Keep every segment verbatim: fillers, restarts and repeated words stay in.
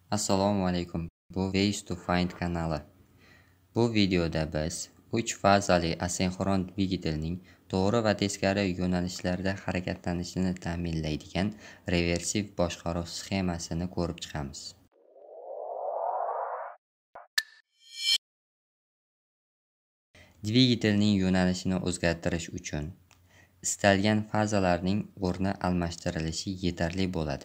Assalomu alaykum. Bu Ways to Find kanali. Bu videoda biz uch fazali asinxron dvigatelning to'g'ri va teskari yo'nalishlarda harakatlanishini ta'minlaydigan reversiv boshqaruv sxemasini ko'rib chiqamiz. Dvigatelning yo'nalishini o'zgartirish uchun istalgan fazalarning o'rni almashtirilishi yetarli bo'ladi.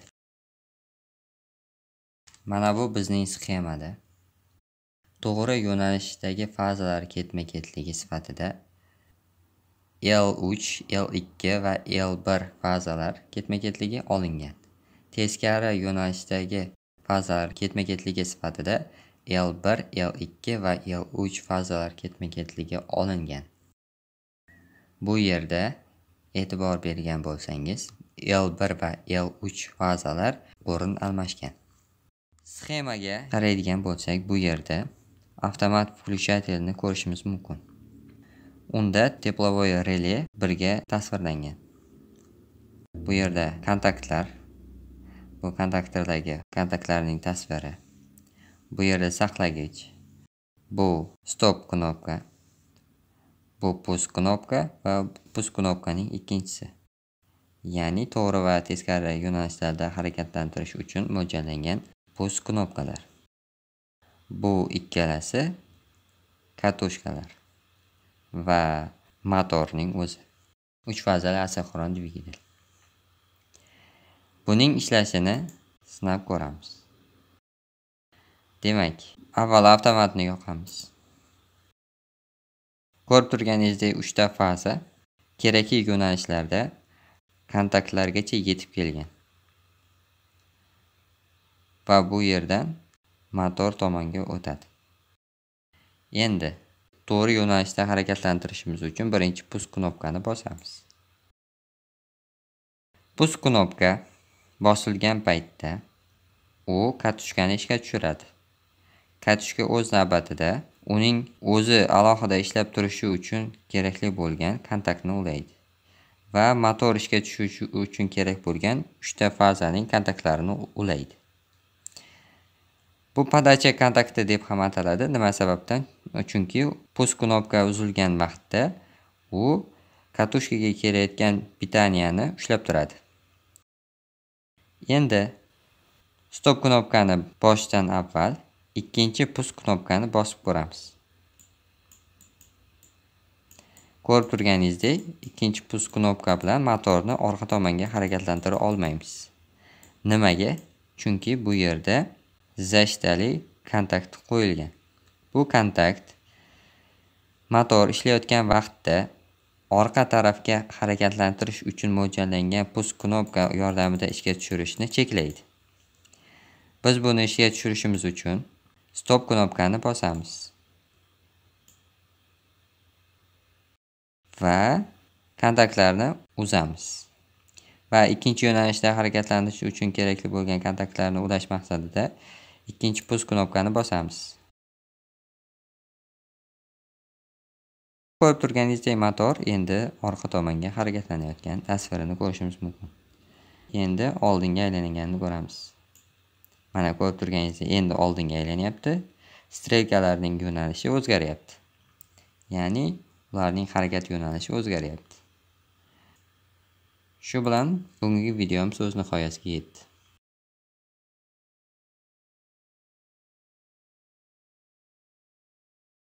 Mana bu bizning sxemada. To'g'ri yo'nalishdagi fazalar ketma-ketligi sifatida L uch, L ikki va L bir fazalar ketma-ketligi olingan. Teskari yo'nalishdagi fazalar ketma-ketligi sifatida L bir, L ikki va L uch fazalar ketma-ketligi olingan. Bu yerda e'tibor bergan bo'lsangiz, L bir va L uch fazalar o'rin almashgan. Sxemaga qaraydigan bo'lsak, bu yerda avtomat включателni ko'rishimiz mumkin. Unda teplovoy relay birga tasvirlangan. Bu yerda kontaktlar, bu kontaktlardagi kontaktlarning tasviri. Bu yerda saqlagich, bu stop knopka, bu push knopka va push knopkaning ikkinchisi. Ya'ni to'g'ri va teskari yo'nalishlarda harakatlantirish uchun mo'ljallangan push knopkalar. Bu ikkalasi katoshkalar va motorning o'zi. uch fazali asinxron dvigatel. Buning ishlashini sinab ko'ramiz. Demak, avval avtomatni yoqamiz. Ko'rib turganingizdek uch ta faza kerakli yo'nalishlarda kontaktlargacha yetib kelgan. Va bu yerdan motor tomonga o'tadi. Endi to'g'ri yo'nalishda harakatlantirishimiz uchun birinchi push knopkani bosamiz. Push knopka bosilgan paytda u katoshkani ishga tushiradi. Katoshka o'z navbatida uning o'zi alohida ishlab turishi uchun kerakli bo'lgan kontaktni ulaydi va motor ishga tushishi uchun kerak bo'lgan uch ta fazaning kontaktlarini ulaydi. Bu podacha kontakti deb ham ataladi. Nima sababdan? Chunki push knopka uzilgan vaqtda u katoshkaga kelayotgan pitaniyani ushlab turadi. Endi stop knopkani bosishdan avval ikkinchi push knopkani bosib ko'ramiz. Ko'rib turganingizdek, ikkinchi push knopka bilan motorni orqa tomonga harakatlantira olmaymiz. Nimaga? Chunki bu yerda zashtali kontakt qo'yilgan. Bu kontakt motor ishlayotgan vaqtda orqa tarafga harakatlantirish uchun mo'ljallangan push knopka yordamida ishga tushirishni cheklaydi. Biz buni ishga tushirishimiz uchun stop knopkani bosamiz. Va kontaktlarni uzamiz. Va ikkinchi yo'nalishda harakatlanish uchun kerakli bo'lgan kontaktlarni ulash maqsadida ikkinchi push knopkani bosamiz. Ko'rib turganingizdek motor endi orqa tomonga harakatlanayotgan tasvirini ko'rishimiz mumkin. Endi oldinga aylanganini ko'ramiz. Mana ko'rib turganingizdek endi oldinga aylanyapti. Strelkalarning yo'nalishi o'zgaryapti. Ya'ni ularning harakat yo'nalishi o'zgaryapti. Shu bilan bugungi videomiz o'z nihoyasiga yetdi.